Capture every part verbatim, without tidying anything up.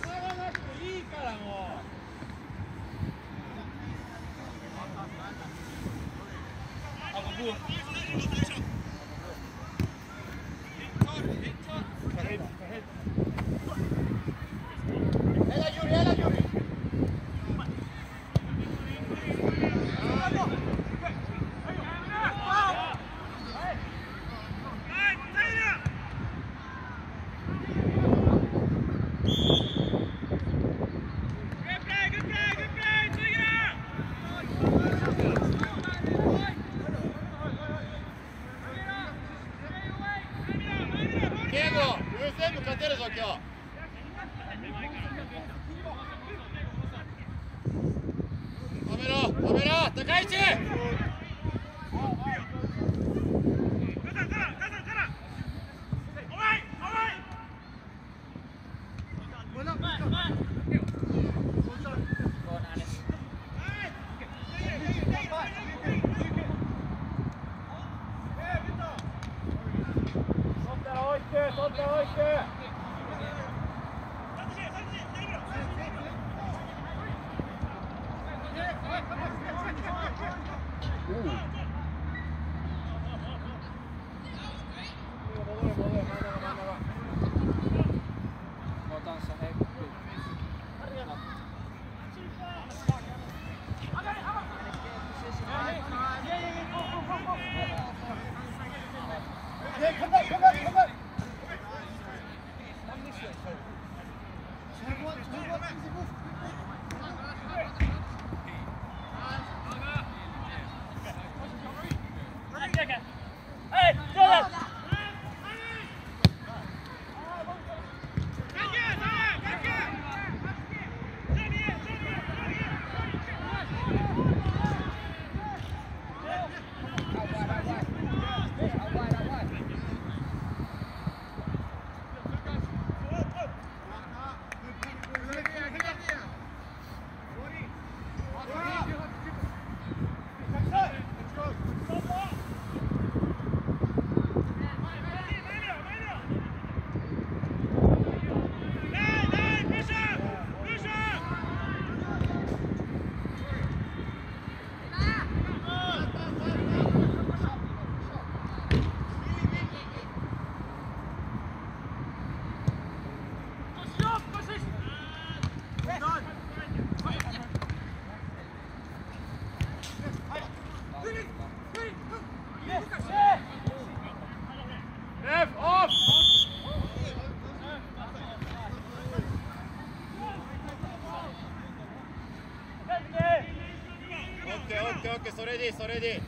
それでそれで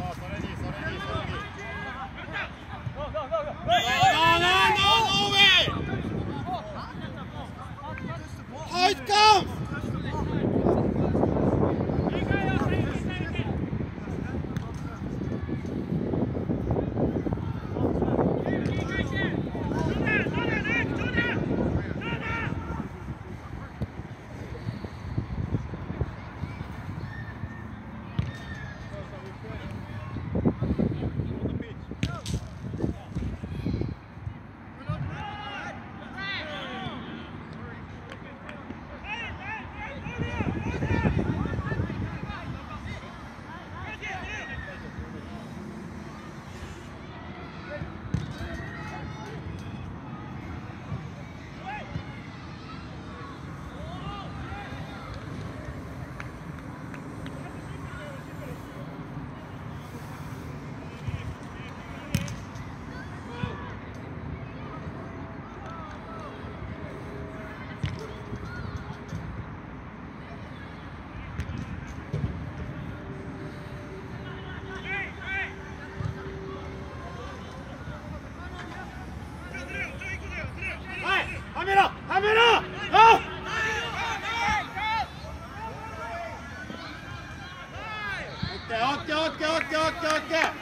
No, no, no, no, no way! ッケーオッケー。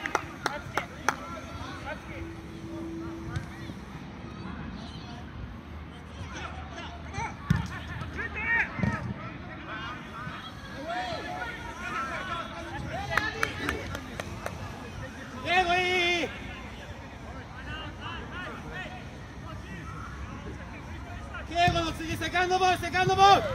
セカンドボール、セカンドボール。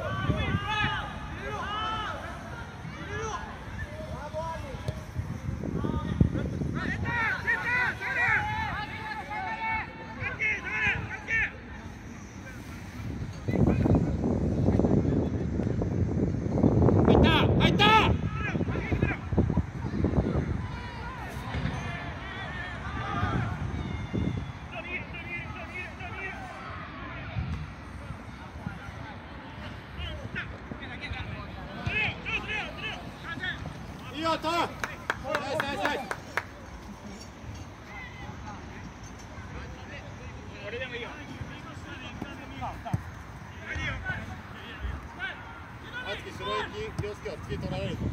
いいよ、トン。ナイスナイスナイス。これでもいいよ。あつき、スローイン、気をつけよ、次取られるぞ。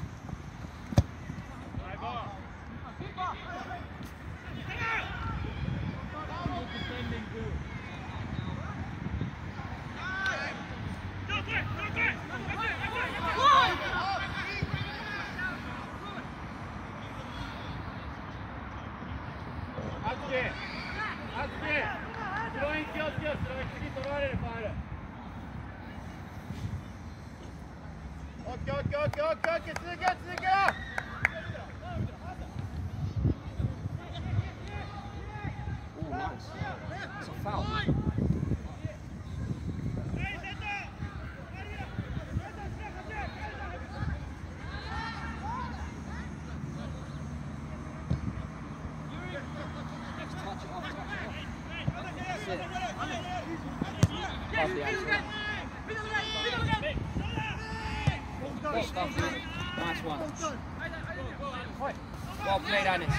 オッケーオッケーオッケーオッケーオッケー、続けよ続けよ。 Oh, nice. That's a foul. Just touch it off, touch it off. That's it. Pass the action. Good stuff, mate. Nice one. Well played, Anis.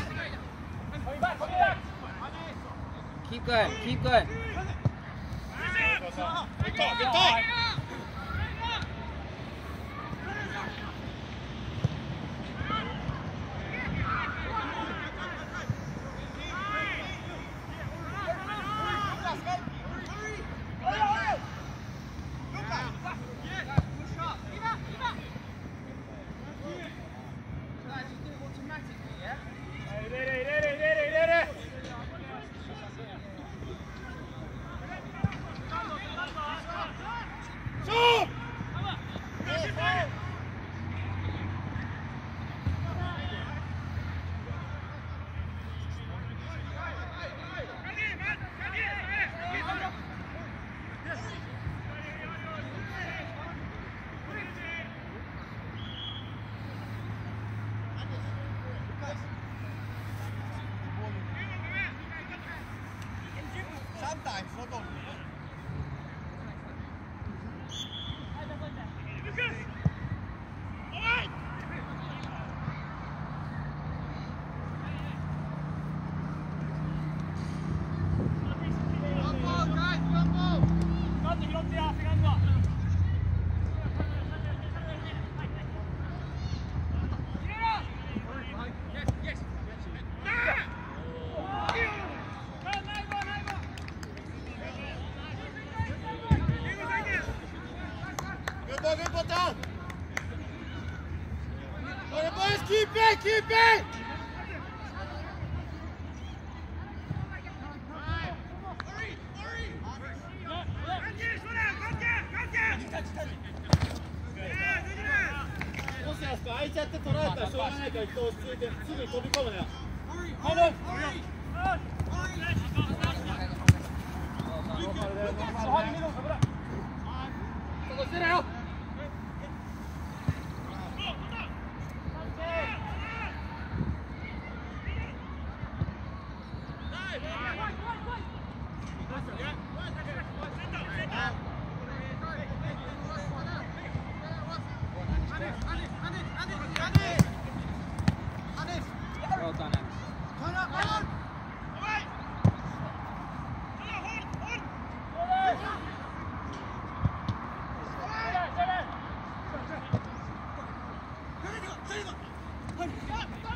Keep going, keep going. Good talk, good talk. Sometimes, not only. Good ball down. All right, boys, keep it, keep it. Hurry, hurry. Well done, Anis. Hurry, hurry.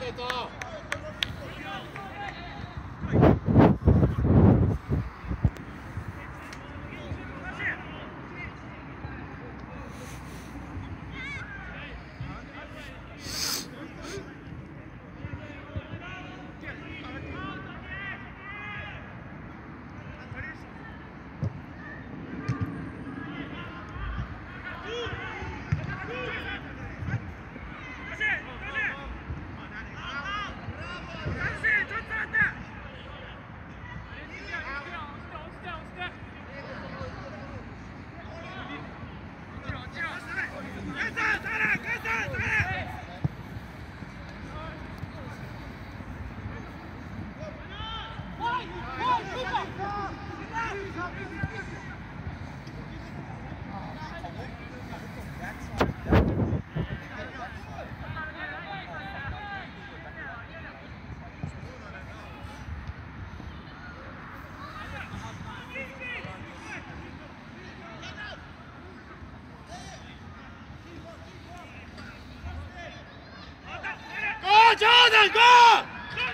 Jordan, go!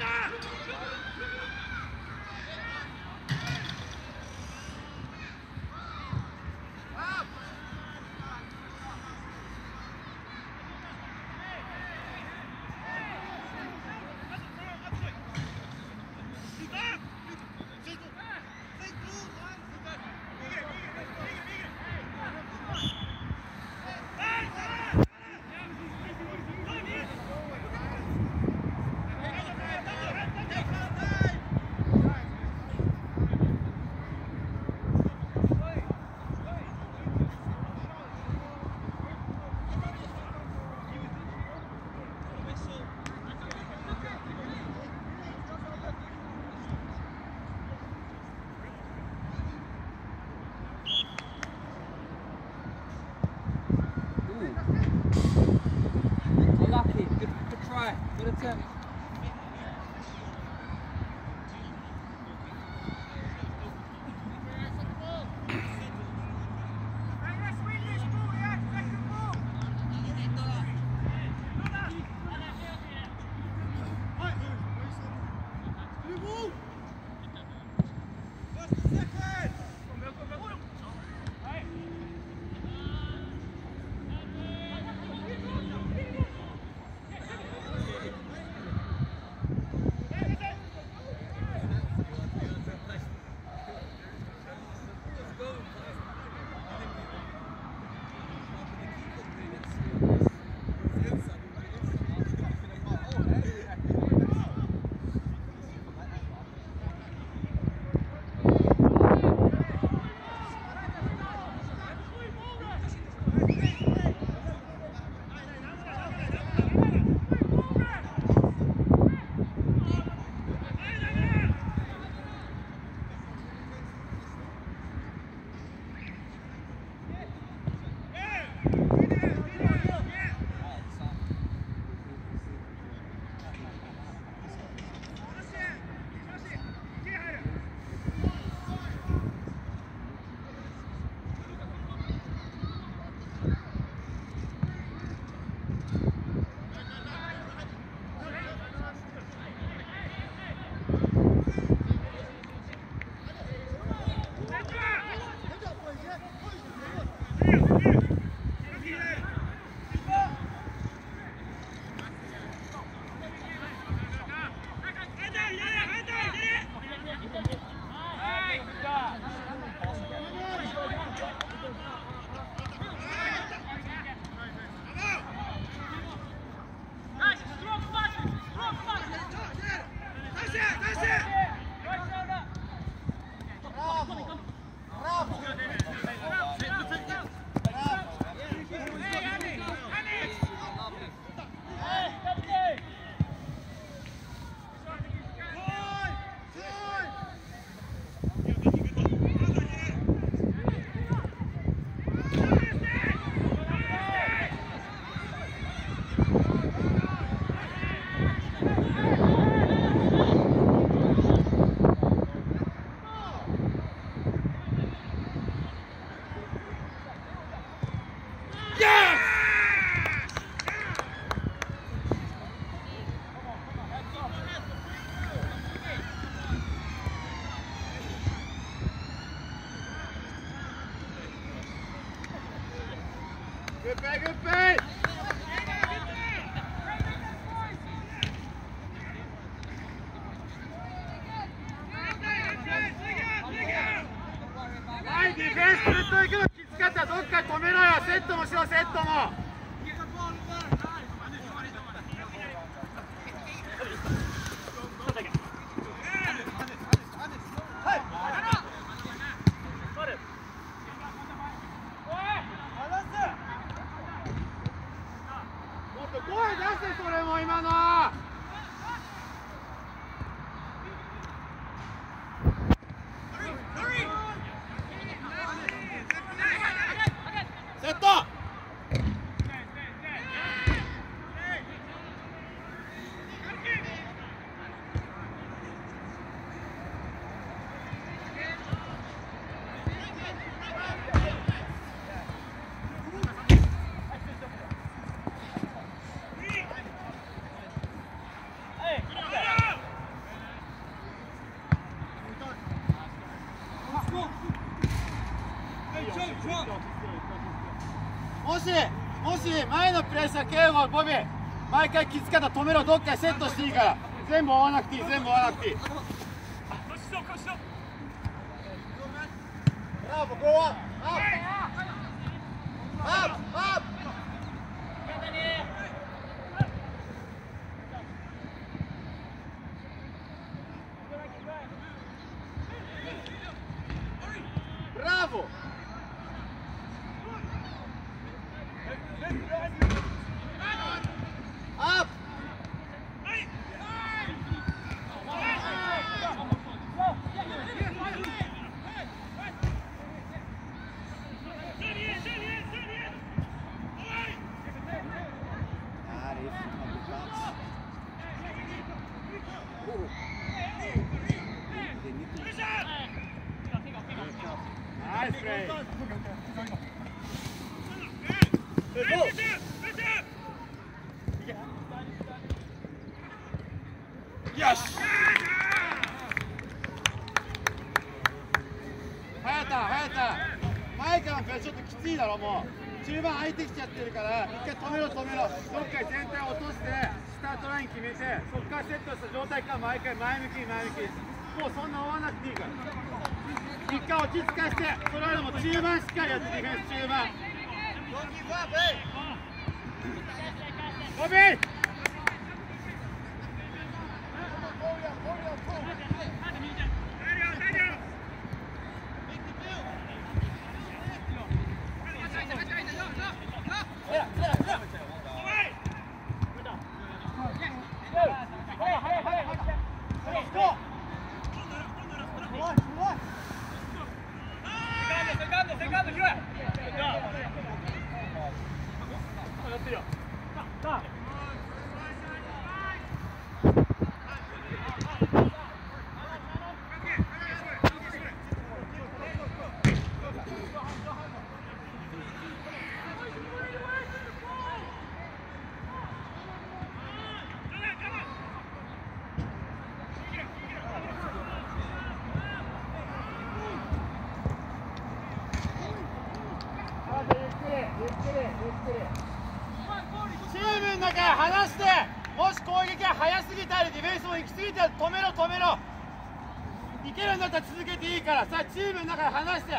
Lucky, good, good try, good attempt. グップレーグップレー。はい、ディフェンスずっと行くのきつかったらどっか止めろよ。セットもしろ、セットも。声出せ、それも今の。セット。もし、もし前のプレッシャー警護、ボビー毎回きつかったら止めろ。どっかセットしていいから。全部追わなくていい、全部追わなくていい。ブラボ、ゴーアップアップアップ。ブラボー。アップ。Nice play. Yes. 早田、早田。前からのプレーちょっときついだろ、もう。中盤空いてきちゃってるから、一回止めろ、止めろ。どっか全体落として、スタートライン決めて、そこからセットした状態から毎回前向きに前向きに。もうそんな追わなくていいから。一回落ち着かせて、それよりも中盤しっかりやって、ディフェンス中盤。ボビー。チームの中で離して、もし攻撃が速すぎたりディフェンスも行き過ぎたら止めろ止めろ。いけるんだったら続けていいから、さあチームの中で離して。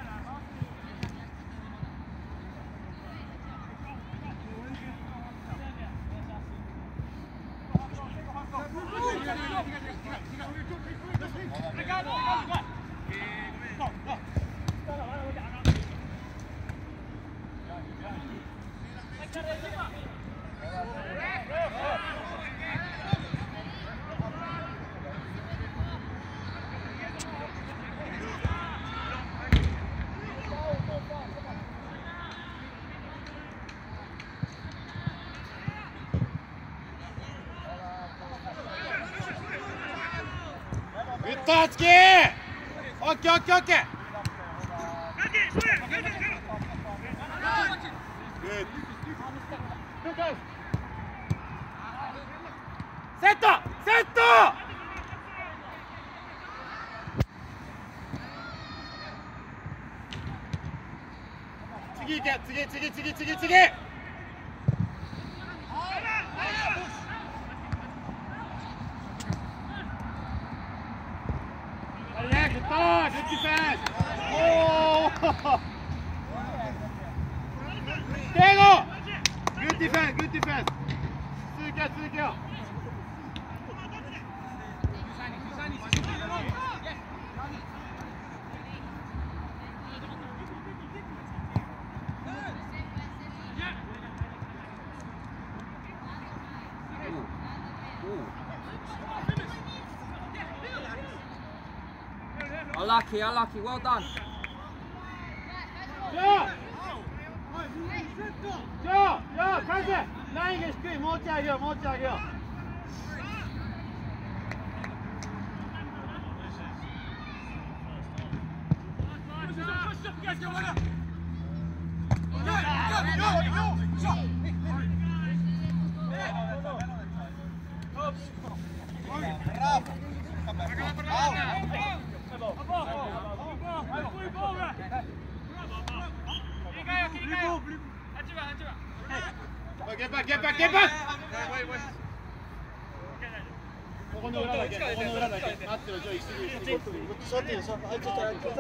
グッドハチキー。オッケーオッケーオッケー。セットセット。違次行け、次次次次次。Yeah, good dog, good defense. Oh, Diego, good defense, good defense. 続けよ続けよ。 Unlucky, unlucky, well done. Joe! Joe! Joe! 返せ！ラインが低い、もうちょい上げよう、もうちょい上げよう。Get back, get back, get back! ここの裏だけ、ここの裏だけ。待ってろ、ジョイ、すぐ、すぐ。座っていいよ、座って。あいつちょっと、あいつちょっと。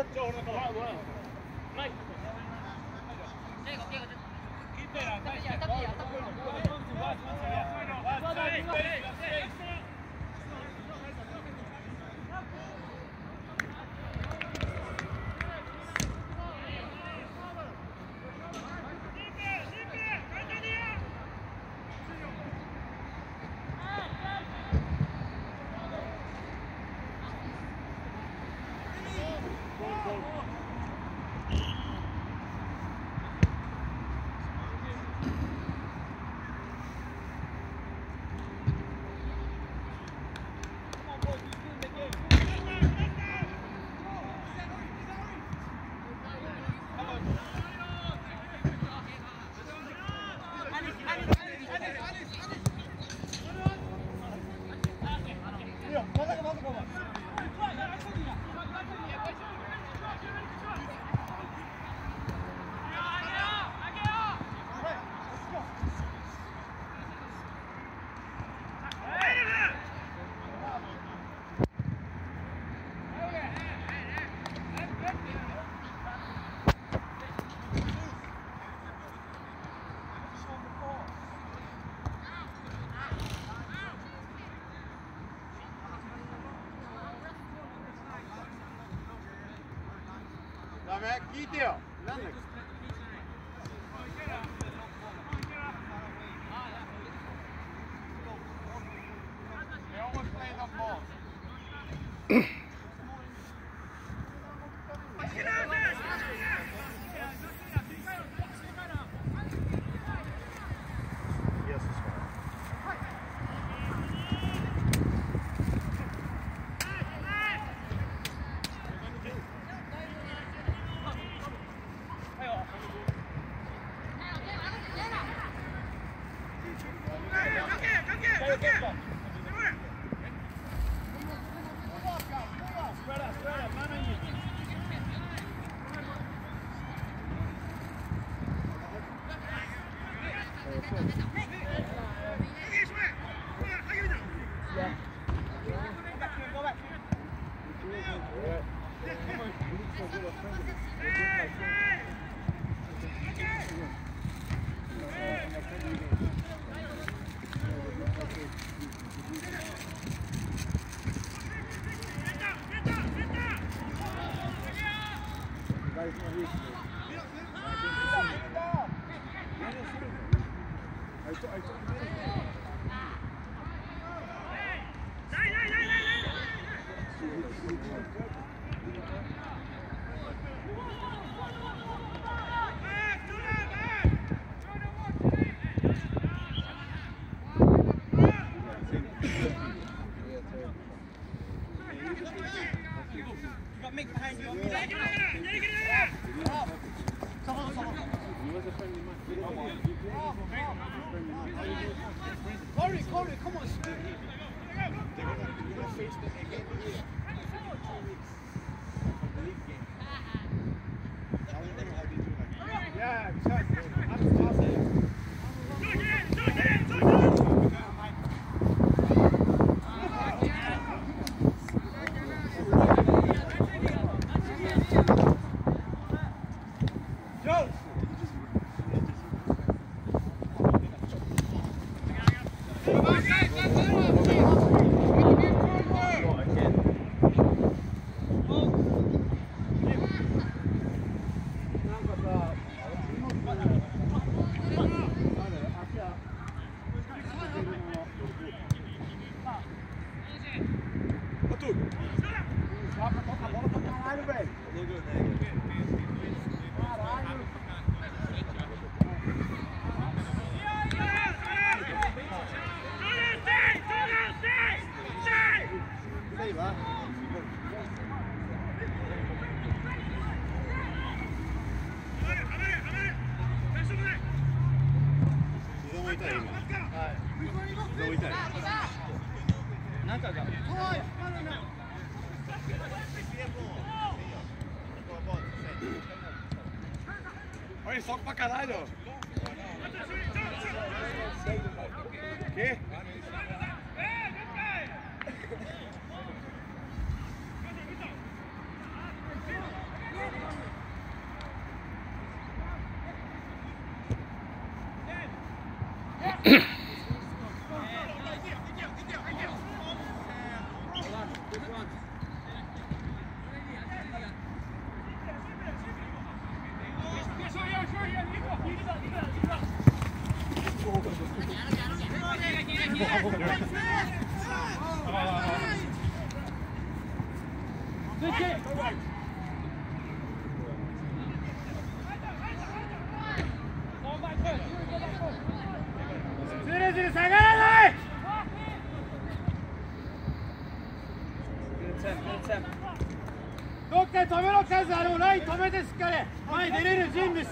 ダメ、聞いてよ。なんだっけ。Corey, Corey, come on, stay here. Yeah. Ui, soc pecadallo. Què?ずるずる下がらない。どっかで止めろ、数あれもライン止めてしっかり前に出れる準備して。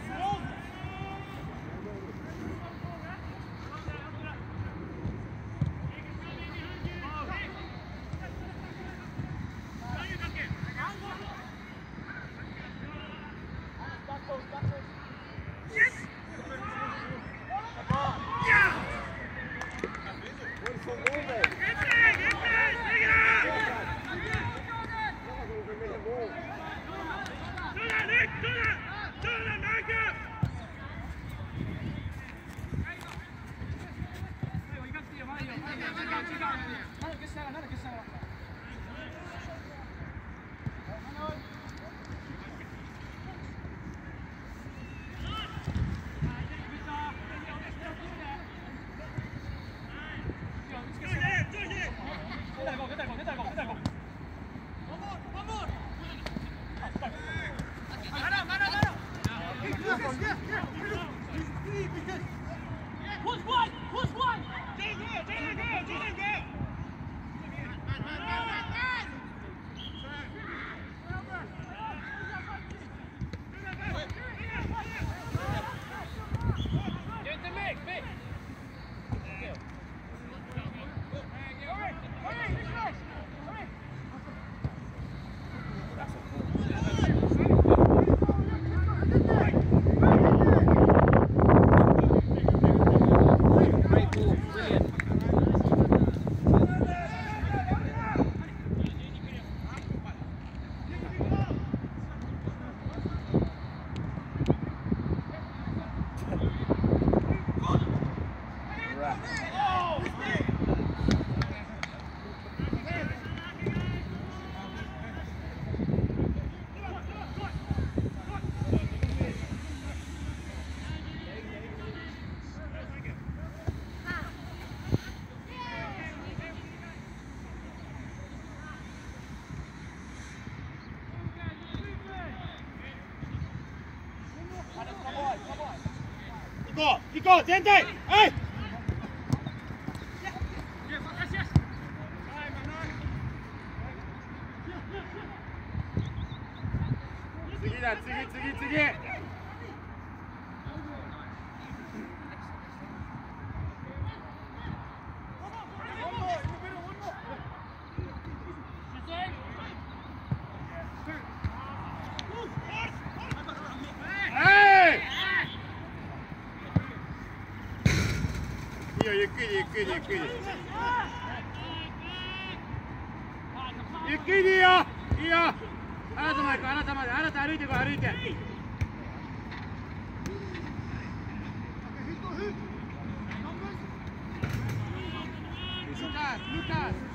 行こう行こう全体はい次だ次次次ゆっくりゆっくりゆっくりゆっくりでいいよいいよあなたまであなたまであなた歩いてこい歩いてルカスルカス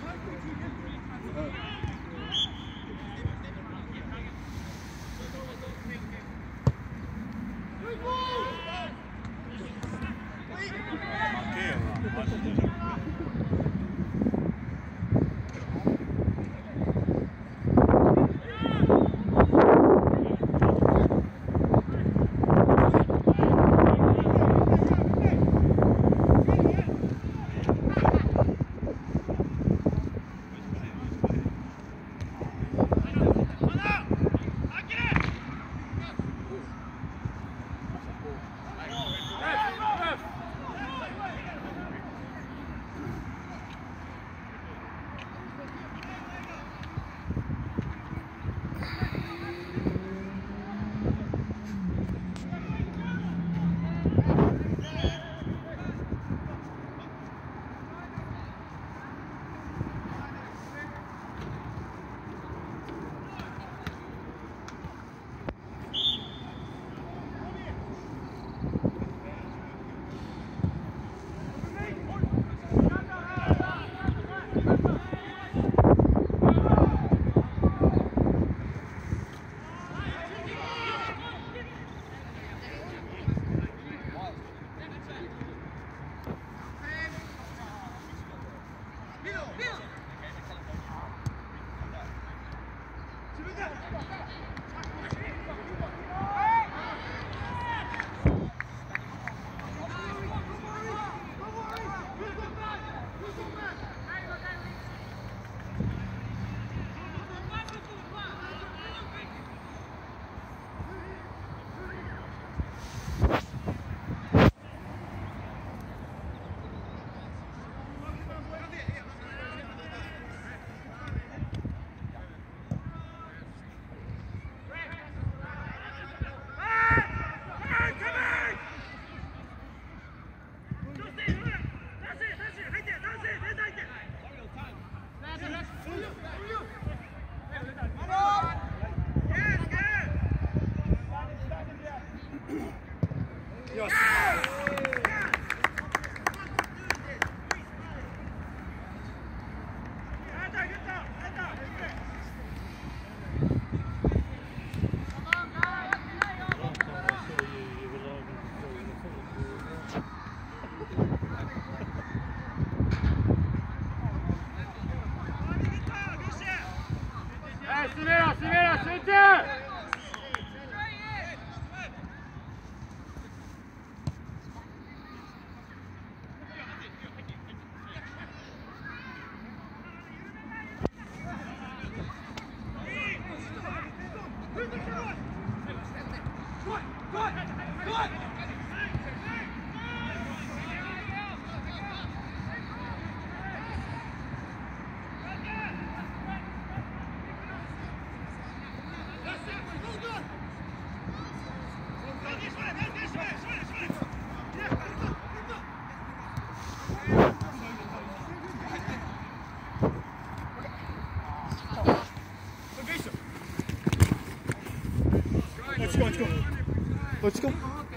落ち込む。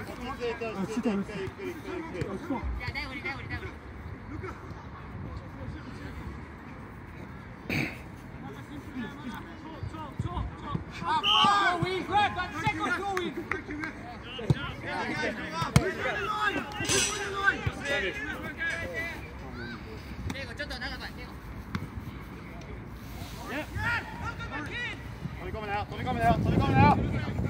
飛び込むなよ、飛び込むなよ、飛び込むなよ。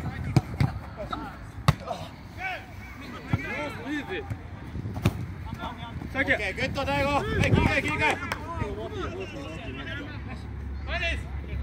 オッケー、グッド、大悟。はい、切り替え、切り替え。前です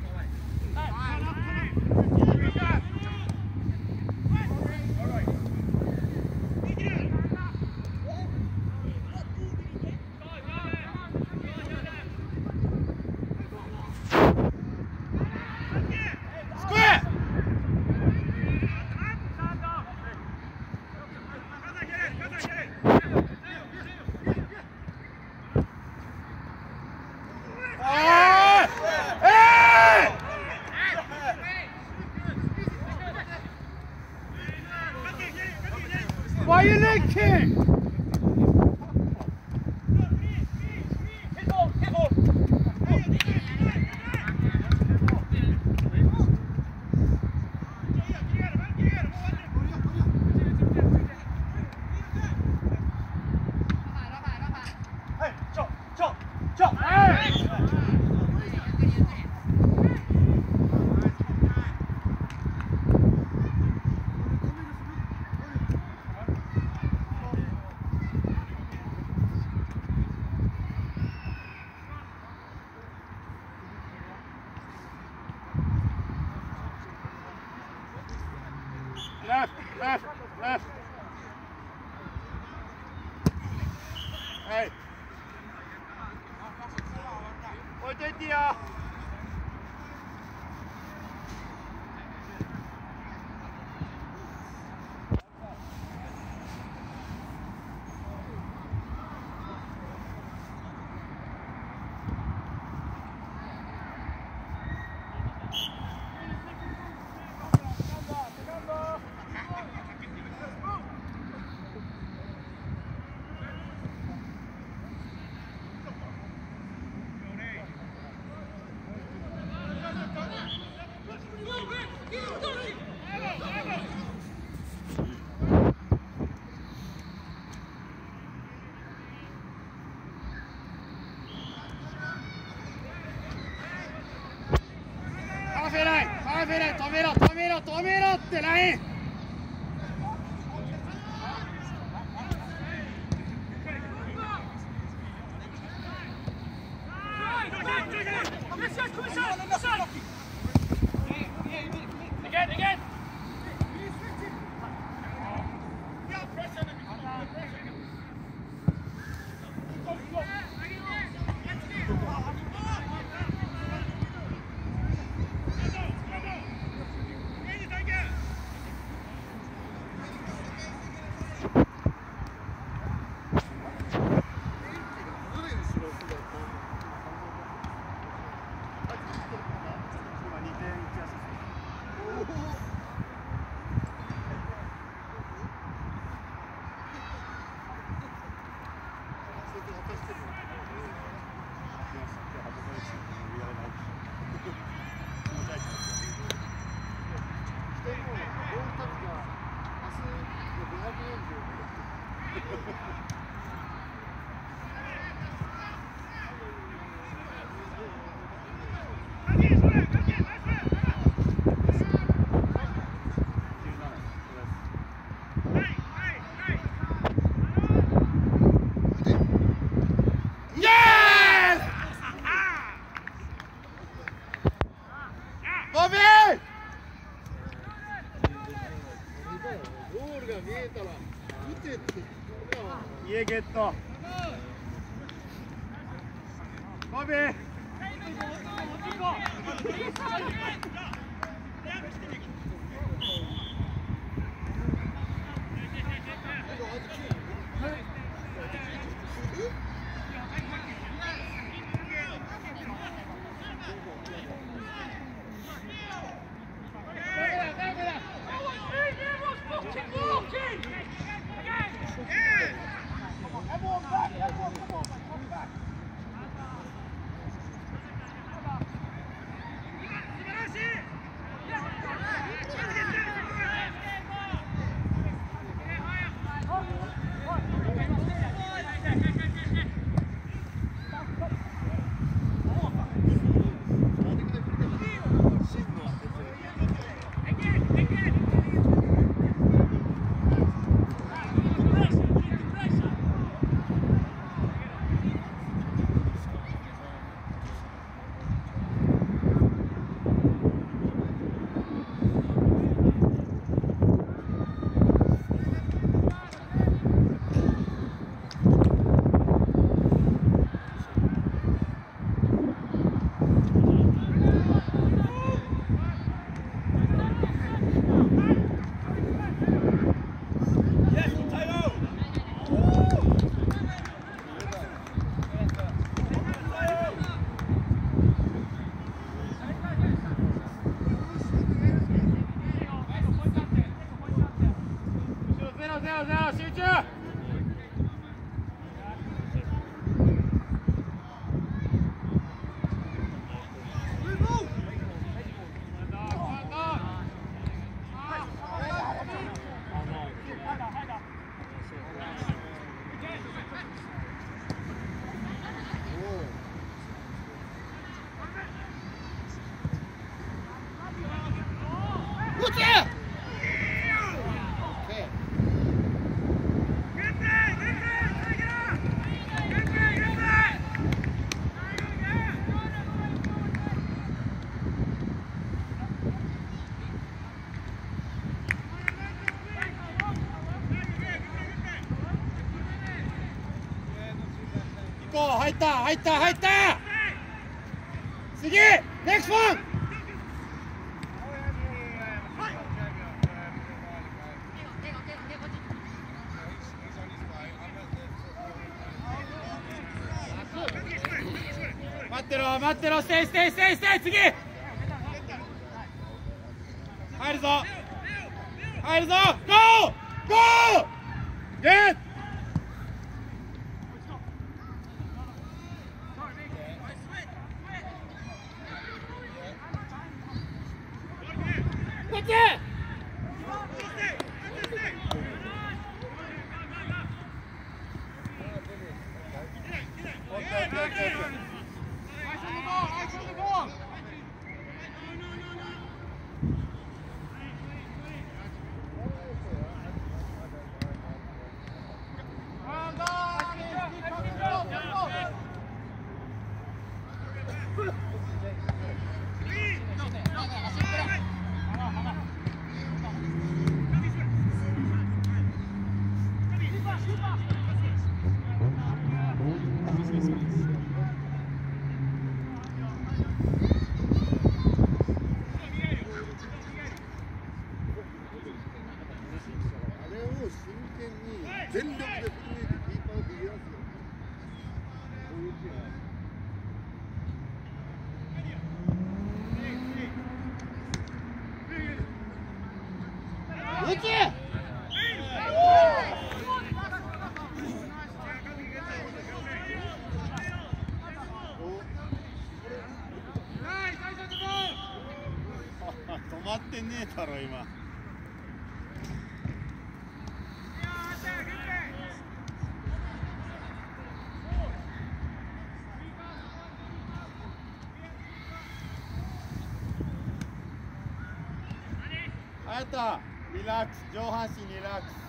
。Why are you licking? Hey, chop, chop, chop. Hey! Left, left, left. Hey. 置いといてよ。止めない、止めない、止めろ、止めろ、止めろってライン。 ゴールが見えたら見てって家ゲットゴビー入った入った入った次ネクストワン待ってろ待ってろステイステイステイステイ次入るぞ入るぞゴーゴーゲッ止まってねえだろ今。あやたリラックス、上半身リラックス。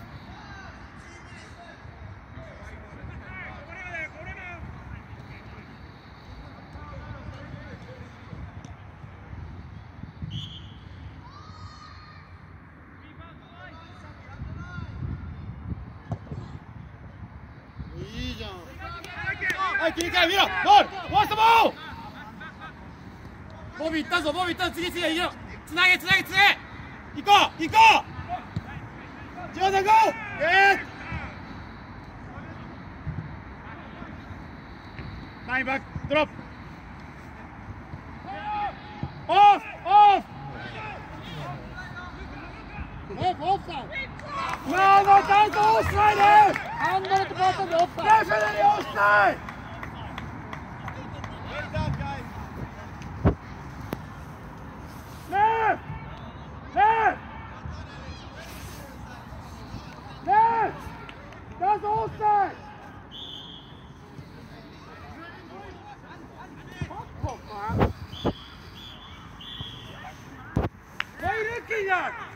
はい切り替え見ろボールフォーストボールボビーいったぞボビーいったぞ次次いけろつなげつなげつなげ行こう行こうジョーダンゴーえーナインバックドロップオフオフね、オフサイド。 なあ、ちゃんとオフサイドハンドルと変わったんでオフサイド。 デフィニティオフサイドThat's offside! What are you looking at?